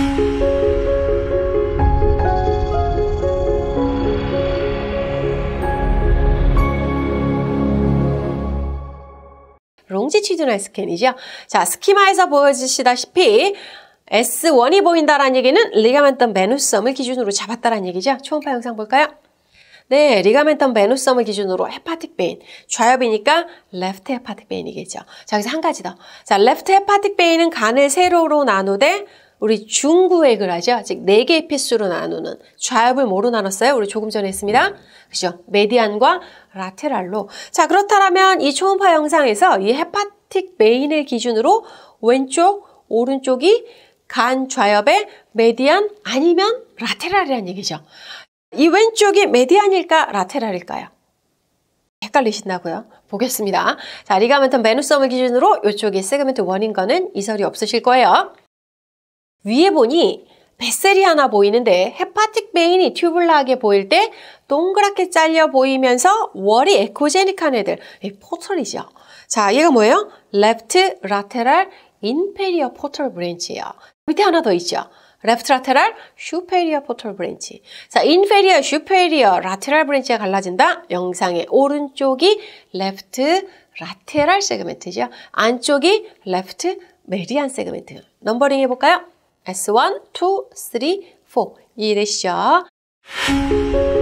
롱지튜드널 스캔이죠. 자, 스키마에서 보여주시다시피 S1이 보인다라는 얘기는 리가멘텀 베누섬을 기준으로 잡았다라는 얘기죠. 초음파 영상 볼까요? 네, 리가멘텀 베누섬을 기준으로 헤파틱 베인, 좌엽이니까 레프트 헤파틱 베인이겠죠. 자, 여기서 한 가지 더. 자, 레프트 헤파틱 베인은 간을 세로로 나누되 우리 중구획을 하죠. 즉 4개의 피스로 나누는, 좌엽을 뭐로 나눴어요? 우리 조금 전에 했습니다. 그죠? 메디안과 라테랄로. 자, 그렇다면 이 초음파 영상에서 이 헤파틱 베인을 기준으로 왼쪽, 오른쪽이 간 좌엽의 메디안 아니면 라테랄이라는 얘기죠. 이 왼쪽이 메디안일까 라테랄일까요? 헷갈리신다고요? 보겠습니다. 자, 리가멘텀 베누섬을 기준으로 이쪽이 세그멘트 1인 거는 이설이 없으실 거예요. 위에 보니 뱃셀이 하나 보이는데 헤파틱 베인이 튜블라하게 보일 때 동그랗게 잘려 보이면서 월이 에코제닉한 애들, 이 포털이죠. 자, 얘가 뭐예요? 레프트 라테랄 인페리어 포털 브랜치예요. 밑에 하나 더 있죠. 레프트 라테랄 슈페리어 포털 브랜치. 자, 인페리어, 슈페리어, 라테랄 브랜치가 갈라진다. 영상의 오른쪽이 레프트 라테랄 세그멘트죠. 안쪽이 레프트 메디안 세그멘트. 넘버링 해볼까요? S1, 2, 3, 4. 이해되시죠?